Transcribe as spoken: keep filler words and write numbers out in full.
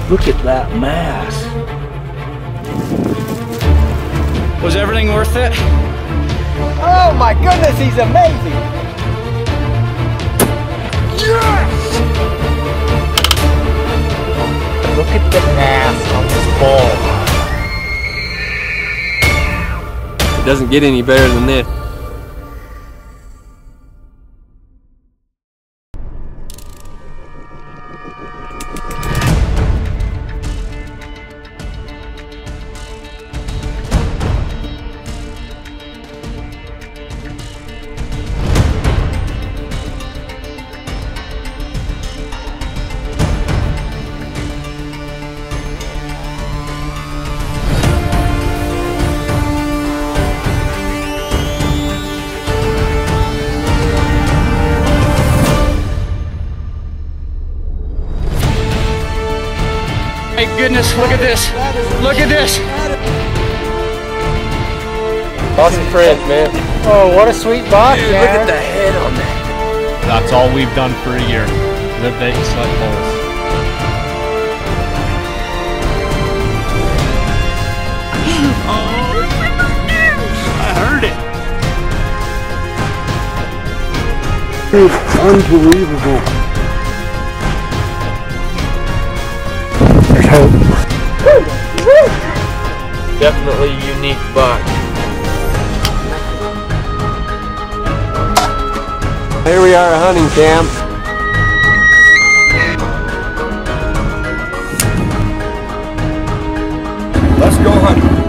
Look at that mass. Was everything worth it? Oh my goodness, he's amazing! Yes! Look at the mass on this ball. It doesn't get any better than this. My goodness, look at this. Look at this. Awesome friends, man. Oh, what a sweet box, Dude, look at the head on that. That's all we've done for a year. Live bait and select poles. Oh, I heard it. It's unbelievable. There's hope. Definitely unique buck. Here we are at hunting camp. Let's go hunting.